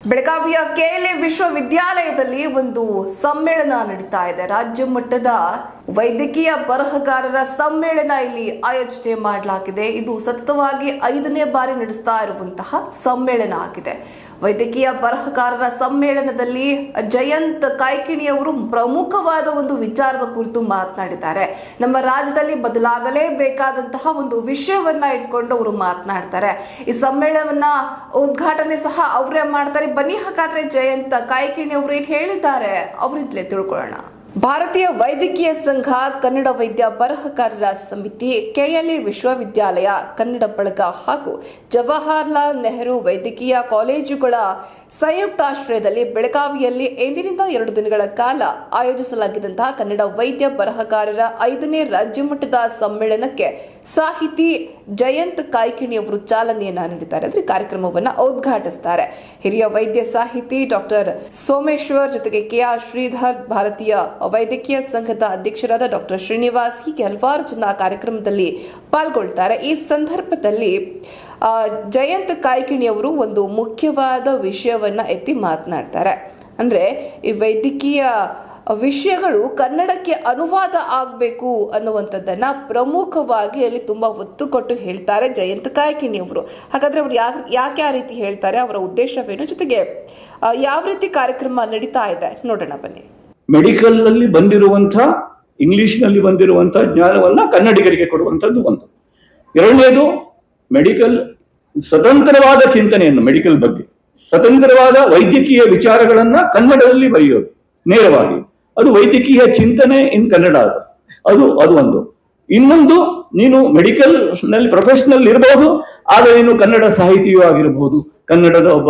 ಬೆಳಗಾವಿಯ ಕೆಎಲ್ಇ ವಿಶ್ವವಿದ್ಯಾಲಯದಲ್ಲಿ ಒಂದು ಸಮ್ಮೇಳನ ನಡೀತಾ ಇದೆ. ರಾಜ್ಯ ಮಟ್ಟದ ವೈದ್ಯಕೀಯ ಬರಹಗಾರರ ಸಮ್ಮೇಳನ ಇಲ್ಲಿ ಆಯೋಜನೆ ಮಾಡಲಾಗಿದೆ. ಇದು ಸತತವಾಗಿ 5ನೇ ಬಾರಿ ನಡೆಸ್ತಾ ಇರುವಂತಹ ಸಮ್ಮೇಳನ ಆಗಿದೆ. ವೈದ್ಯಕೀಯ ಬರಹಗಾರರ ಸಮ್ಮೇಳನದಲ್ಲಿ ಜಯಂತ್ ಕಾಯ್ಕಿಣಿ ಅವರು ಪ್ರಮುಖವಾದ ಒಂದು ವಿಚಾರದ ಕುರಿತು ಮಾತನಾಡಿದ್ದಾರೆ. ನಮ್ಮ ರಾಜ್ಯದಲ್ಲಿ ಬದಲಾಗಲೇಬೇಕಾದಂತಹ ಒಂದು ವಿಷಯವನ್ನ ಇಟ್ಕೊಂಡು ಅವರು ಮಾತನಾಡ್ತಾರೆ. ಈ ಸಮ್ಮೇಳನವನ್ನ ಉದ್ಘಾಟನೆ ಸಹ ಅವರೇ ಮಾಡ್ತಾರೆ. ಬನ್ನಿ ಹಾಗಾದ್ರೆ ಜಯಂತ್ ಕಾಯ್ಕಿಣಿ ಅವರು ಏನ್ ಹೇಳಿದ್ದಾರೆ ಅವರಿಂದಲೇ ತಿಳ್ಕೊಳ್ಳೋಣ. ಭಾರತೀಯ ವೈದ್ಯಕೀಯ ಸಂಘ, ಕನ್ನಡ ವೈದ್ಯ ಬರಹಗಾರರ ಸಮಿತಿ, ಕೆಎಲ್ಇ ವಿಶ್ವವಿದ್ಯಾಲಯ, ಕನ್ನಡ ಬಳಗ ಹಾಗೂ ಜವಾಹರಲಾಲ್ ನೆಹರು ವೈದ್ಯಕೀಯ ಕಾಲೇಜುಗಳ ಸಂಯುಕ್ತಾಶ್ರಯದಲ್ಲಿ ಬೆಳಗಾವಿಯಲ್ಲಿ ಇಂದಿನಿಂದ 2 ದಿನಗಳ ಕಾಲ ಆಯೋಜಿಸಲಾಗಿದ್ದಂತಹ ಕನ್ನಡ ವೈದ್ಯ ಬರಹಗಾರರ 5ನೇ ರಾಜ್ಯ ಮಟ್ಟದ ಸಮ್ಮೇಳನಕ್ಕೆ ಸಾಹಿತಿ ಜಯಂತ್ ಕಾಯ್ಕಿಣಿ ಅವರು ಚಾಲನೆಯನ್ನ ನೀಡಿದ್ದಾರೆ. ಅಂದ್ರೆ ಕಾರ್ಯಕ್ರಮವನ್ನ ಉದ್ಘಾಟಿಸುತ್ತಾರೆ. ಹಿರಿಯ ವೈದ್ಯ ಸಾಹಿತಿ ಡಾಕ್ಟರ್ ಸೋಮೇಶ್ವರ್ ಜೊತೆಗೆ ಕೆಆರ್ ಶ್ರೀಧರ್, ಭಾರತೀಯ ವೈದ್ಯಕೀಯ ಸಂಘದ ಅಧ್ಯಕ್ಷರಾದ ಡಾಕ್ಟರ್ ಶ್ರೀನಿವಾಸ್, ಹೀಗೆ ಹಲವಾರು ಜನ ಕಾರ್ಯಕ್ರಮದಲ್ಲಿ ಪಾಲ್ಗೊಳ್ತಾರೆ. ಈ ಸಂದರ್ಭದಲ್ಲಿ ಜಯಂತ್ ಕಾಯ್ಕಿಣಿ ಅವರು ಒಂದು ಮುಖ್ಯವಾದ ವಿಷಯವನ್ನ ಎತ್ತಿ ಮಾತನಾಡ್ತಾರೆ. ಅಂದ್ರೆ ಈ ವೈದ್ಯಕೀಯ ವಿಷಯಗಳು ಕನ್ನಡಕ್ಕೆ ಅನುವಾದ ಆಗಬೇಕು ಅನ್ನುವಂಥದ್ದನ್ನ ಪ್ರಮುಖವಾಗಿ ಅಲ್ಲಿ ತುಂಬಾ ಒತ್ತು ಕೊಟ್ಟು ಹೇಳ್ತಾರೆ ಜಯಂತ್ ಕಾಯ್ಕಿಣಿ ಅವರು. ಹಾಗಾದ್ರೆ ಅವರು ಯಾಕೆ ಆ ರೀತಿ ಹೇಳ್ತಾರೆ, ಅವರ ಉದ್ದೇಶವೇನು, ಜೊತೆಗೆ ಯಾವ ರೀತಿ ಕಾರ್ಯಕ್ರಮ ನಡೀತಾ ಇದೆ ನೋಡೋಣ ಬನ್ನಿ. ಮೆಡಿಕಲ್ ನಲ್ಲಿ ಬಂದಿರುವಂತಹ, ಇಂಗ್ಲಿಷ್ ನಲ್ಲಿ ಬಂದಿರುವಂತಹ ಜ್ಞಾನವನ್ನ ಕನ್ನಡಿಗರಿಗೆ ಕೊಡುವಂತದ್ದು ಒಂದು. ಎರಡನೇದು, ಮೆಡಿಕಲ್ ಸ್ವತಂತ್ರವಾದ ಚಿಂತನೆಯನ್ನು, ಮೆಡಿಕಲ್ ಬಗ್ಗೆ ಸ್ವತಂತ್ರವಾದ ವೈದ್ಯಕೀಯ ವಿಚಾರಗಳನ್ನ ಕನ್ನಡದಲ್ಲಿ ಬರೆಯೋದು ನೇರವಾಗಿ. ಅದು ವೈದ್ಯಕೀಯ ಚಿಂತನೆ ಇನ್ ಕನ್ನಡ. ಅದು ಒಂದು. ಇನ್ನೊಂದು, ನೀನು ಮೆಡಿಕಲ್ ನಲ್ಲಿ ಪ್ರೊಫೆಷನಲ್ ಇರಬಹುದು, ಆದರೆ ನೀನು ಕನ್ನಡ ಸಾಹಿತಿಯೂ ಆಗಿರಬಹುದು, ಕನ್ನಡದ ಒಬ್ಬ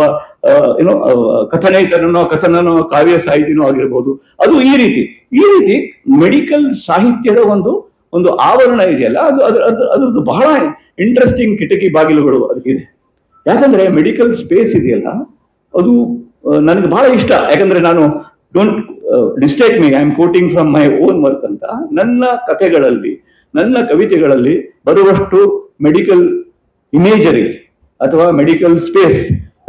ಕಥನನೋ ಕಾವ್ಯ ಸಾಹಿತಿನೋ ಆಗಿರಬಹುದು. ಅದು ಈ ರೀತಿ ಮೆಡಿಕಲ್ ಸಾಹಿತ್ಯದ ಒಂದು ಆವರಣ ಇದೆಯಲ್ಲ, ಅದ್ರದ್ದು ಬಹಳ ಇಂಟ್ರೆಸ್ಟಿಂಗ್ ಕಿಟಕಿ ಬಾಗಿಲುಗಳು ಅದಕ್ಕಿದೆ. ಯಾಕಂದ್ರೆ ಮೆಡಿಕಲ್ ಸ್ಪೇಸ್ ಇದೆಯಲ್ಲ, ಅದು ನನಗೆ ಬಹಳ ಇಷ್ಟ. ಯಾಕಂದ್ರೆ ನಾನು, don't mistake me, I am quoting from my own work ಅಂತ, ನನ್ನ ಕಥೆಗಳಲ್ಲಿ, ನನ್ನ ಕವಿತೆಗಳಲ್ಲಿ ಬರುವಷ್ಟು ಮೆಡಿಕಲ್ ಇಮೇಜರಿ ಅಥವಾ ಮೆಡಿಕಲ್ ಸ್ಪೇಸ್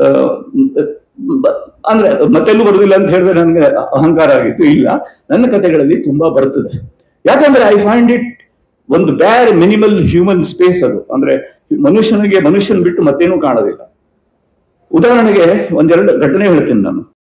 ಅಂದ್ರೆ ಮತ್ತೆಲ್ಲೂ ಬರುದಿಲ್ಲ ಅಂತ ಹೇಳಿದ್ರೆ ನನಗೆ ಅಹಂಕಾರ ಆಗಿತ್ತು. ಇಲ್ಲ, ನನ್ನ ಕಥೆಗಳಲ್ಲಿ ತುಂಬಾ ಬರುತ್ತದೆ. ಯಾಕಂದ್ರೆ ಐ ಫೈಂಡ್ ಇಟ್ ಒಂದು ಬ್ಯಾರ್ ಮಿನಿಮಲ್ ಹ್ಯೂಮನ್ ಸ್ಪೇಸ್. ಅದು ಅಂದ್ರೆ ಮನುಷ್ಯನ್ ಬಿಟ್ಟು ಮತ್ತೇನೂ ಕಾಣೋದಿಲ್ಲ. ಉದಾಹರಣೆಗೆ 1-2 ಘಟನೆ ಹೇಳ್ತೀನಿ ನಾನು.